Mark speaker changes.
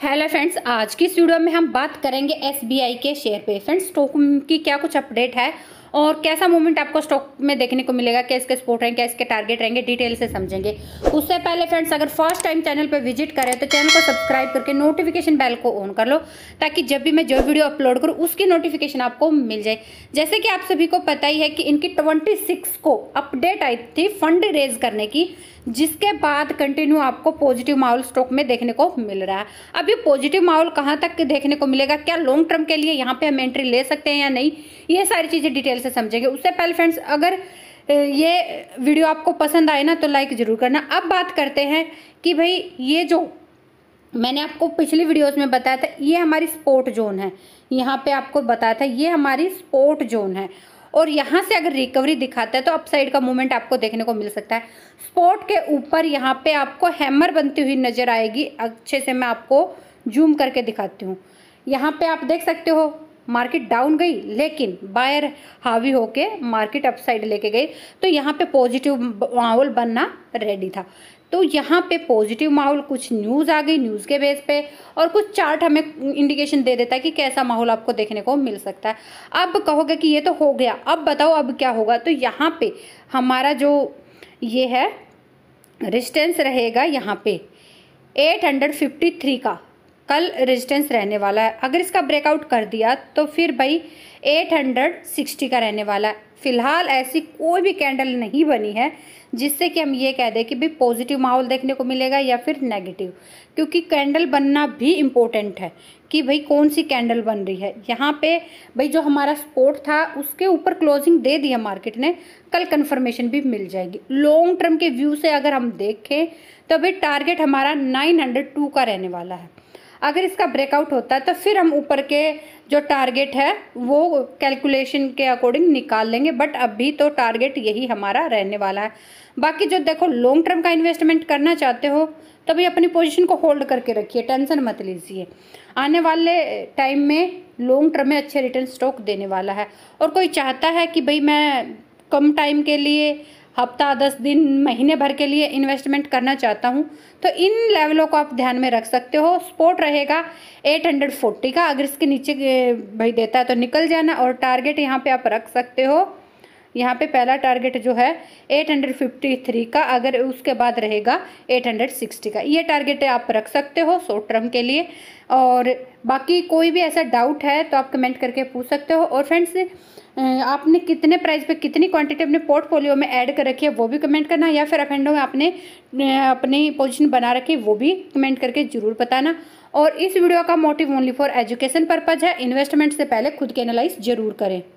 Speaker 1: Hello friends, आज की इस वीडियो में हम बात करेंगे एसबीआई के शेयर पे। फ्रेंड्स, स्टॉक की क्या कुछ अपडेट है और कैसा मूवमेंट आपको स्टॉक में देखने को मिलेगा, क्या इसके सपोर्ट रहेंगे, क्या इसके टारगेट रहेंगे, डिटेल से समझेंगे। उससे पहले फ्रेंड्स, अगर फर्स्ट टाइम चैनल पर विजिट करें तो चैनल को सब्सक्राइब करके नोटिफिकेशन बेल को ऑन कर लो, ताकि जब भी मैं जो वीडियो अपलोड करूँ उसकी नोटिफिकेशन आपको मिल जाए। जैसे कि आप सभी को पता ही है कि इनकी 26 को अपडेट आई थी फंड रेज करने की, जिसके बाद कंटिन्यू आपको पॉजिटिव माहौल स्टॉक में देखने को मिल रहा है। अब ये पॉजिटिव माहौल कहाँ तक देखने को मिलेगा, क्या लॉन्ग टर्म के लिए यहाँ पे हम एंट्री ले सकते हैं या नहीं, ये सारी चीज़ें डिटेल से समझेंगे। उससे पहले फ्रेंड्स, अगर ये वीडियो आपको पसंद आए ना तो लाइक जरूर करना। अब बात करते हैं कि भाई ये जो मैंने आपको पिछली वीडियोस में बताया था, ये हमारी स्पोर्ट जोन है। यहाँ पे आपको बताया था ये हमारी स्पोर्ट जोन है, और यहाँ से अगर रिकवरी दिखाता है तो अपसाइड का मूवमेंट आपको देखने को मिल सकता है। स्पोर्ट के ऊपर यहाँ पे आपको हैमर बनती हुई नजर आएगी। अच्छे से मैं आपको जूम करके दिखाती हूँ। यहाँ पे आप देख सकते हो मार्केट डाउन गई, लेकिन बायर हावी होके मार्केट अपसाइड लेके गई, तो यहाँ पे पॉजिटिव माहौल बनना रेडी था। तो यहाँ पे पॉजिटिव माहौल, कुछ न्यूज़ आ गई, न्यूज़ के बेस पे, और कुछ चार्ट हमें इंडिकेशन दे देता है कि कैसा माहौल आपको देखने को मिल सकता है। अब कहोगे कि ये तो हो गया, अब बताओ अब क्या होगा। तो यहाँ पे हमारा जो ये है रेजिस्टेंस रहेगा, यहाँ पे 853 का कल रेजिस्टेंस रहने वाला है। अगर इसका ब्रेकआउट कर दिया तो फिर भाई 860 का रहने वाला है। फिलहाल ऐसी कोई भी कैंडल नहीं बनी है जिससे कि हम ये कह दें कि भाई पॉजिटिव माहौल देखने को मिलेगा या फिर नेगेटिव, क्योंकि कैंडल बनना भी इम्पोर्टेंट है कि भाई कौन सी कैंडल बन रही है। यहाँ पे भाई जो हमारा सपोर्ट था उसके ऊपर क्लोजिंग दे दिया मार्केट ने, कल कंफर्मेशन भी मिल जाएगी। लॉन्ग टर्म के व्यू से अगर हम देखें तो भाई टारगेट हमारा 902 का रहने वाला है। अगर इसका ब्रेकआउट होता है तो फिर हम ऊपर के जो टारगेट है वो कैलकुलेशन के अकॉर्डिंग निकाल लेंगे, बट अभी तो टारगेट यही हमारा रहने वाला है। बाकी जो देखो लॉन्ग टर्म का इन्वेस्टमेंट करना चाहते हो तो भाई अपनी पोजीशन को होल्ड करके रखिए, टेंशन मत लीजिए। आने वाले टाइम में लॉन्ग टर्म में अच्छे रिटर्न स्टॉक देने वाला है। और कोई चाहता है कि भाई मैं कम टाइम के लिए, हफ्ता 10 दिन, महीने भर के लिए इन्वेस्टमेंट करना चाहता हूं, तो इन लेवलों को आप ध्यान में रख सकते हो। सपोर्ट रहेगा 840 का, अगर इसके नीचे भाई देता है तो निकल जाना, और टारगेट यहाँ पे आप रख सकते हो। यहाँ पे पहला टारगेट जो है 853 का, अगर उसके बाद रहेगा 860 का, ये टारगेट आप रख सकते हो शॉर्ट टर्म के लिए। और बाकी कोई भी ऐसा डाउट है तो आप कमेंट करके पूछ सकते हो। और फ्रेंड्स, आपने कितने प्राइस पे कितनी क्वांटिटी अपने पोर्टफोलियो में ऐड कर रखी है वो भी कमेंट करना, या फिर अप एंड डाउन में आपने अपनी पोजीशन बना रखी है वो भी कमेंट करके जरूर बताना। और इस वीडियो का motive only for education purpose है, इन्वेस्टमेंट से पहले खुद के एनालाइज जरूर करें।